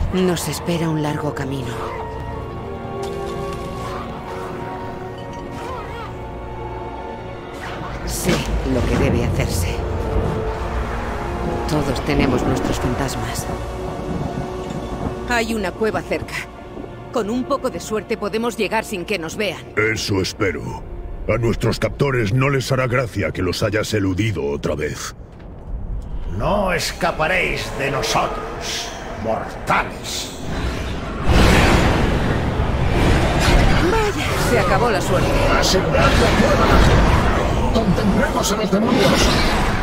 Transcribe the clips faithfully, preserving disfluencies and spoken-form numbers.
Nos espera un largo camino. Sé lo que debe hacerse. Todos tenemos nuestros fantasmas. Hay una cueva cerca. Con un poco de suerte podemos llegar sin que nos vean. Eso espero. A nuestros captores no les hará gracia que los hayas eludido otra vez. No escaparéis de nosotros, mortales. Vaya, se acabó la suerte. ¡Asegurad la cueva! ¡Contendremos a los demonios!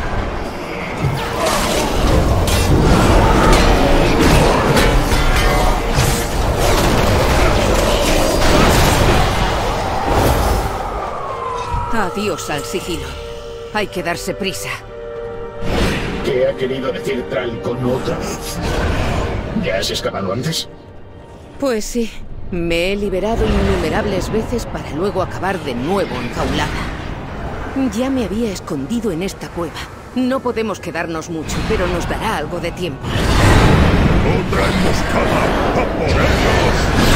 Adiós al sigilo. Hay que darse prisa. ¿Qué ha querido decir Tralcon otra vez? ¿Ya has escapado antes? Pues sí. Me he liberado innumerables veces para luego acabar de nuevo enjaulada. Ya me había escondido en esta cueva. No podemos quedarnos mucho, pero nos dará algo de tiempo. ¡Otra emboscada! ¡A por ellos!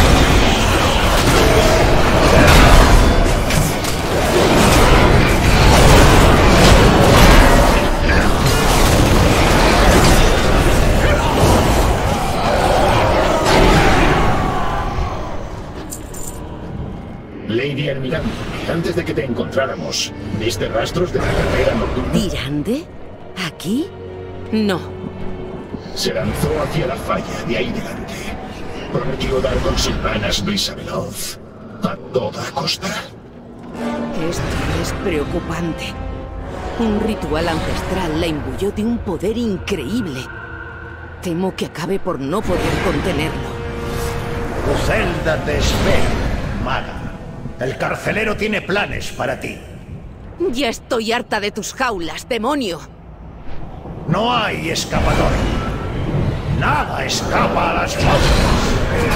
Lady Almirante, antes de que te encontráramos, ¿viste rastros de la carrera nocturna? ¿Tirande? ¿Aquí? No. Se lanzó hacia la falla, de ahí delante. Prometió dar con Silvanas Brisa Veloz. A toda costa. Esto es preocupante. Un ritual ancestral la imbuyó de un poder increíble. Temo que acabe por no poder contenerlo. Tu celda te espera, maga. El carcelero tiene planes para ti. Ya estoy harta de tus jaulas, demonio. No hay escapatoria. Nada escapa a las fauces.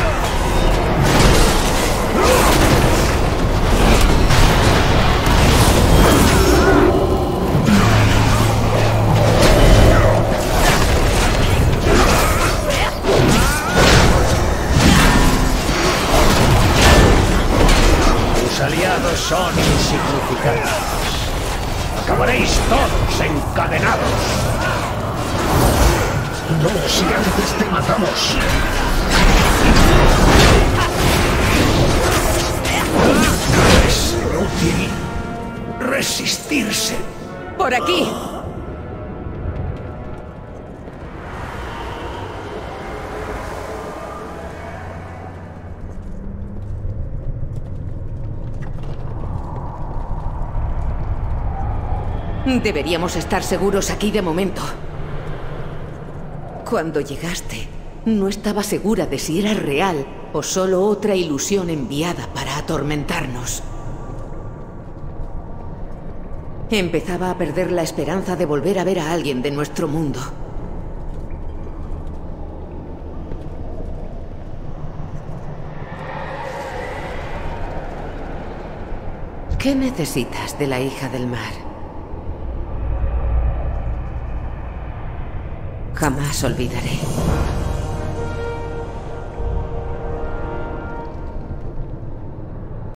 Tus aliados son insignificantes. Acabaréis todos encadenados. No, si antes te matamos. Es inútil resistirse. ¡Por aquí! Deberíamos estar seguros aquí de momento. Cuando llegaste, no estaba segura de si era real o solo otra ilusión enviada para atormentarnos. Empezaba a perder la esperanza de volver a ver a alguien de nuestro mundo. ¿Qué necesitas de la hija del mar? Jamás olvidaré.